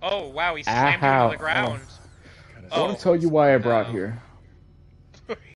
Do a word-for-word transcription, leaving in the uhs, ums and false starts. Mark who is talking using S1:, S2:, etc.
S1: Oh, wow, he slammed him to the
S2: Ow.
S1: ground.
S2: Oh. I
S1: Oh,
S2: want to tell you why I brought
S1: no.
S2: here.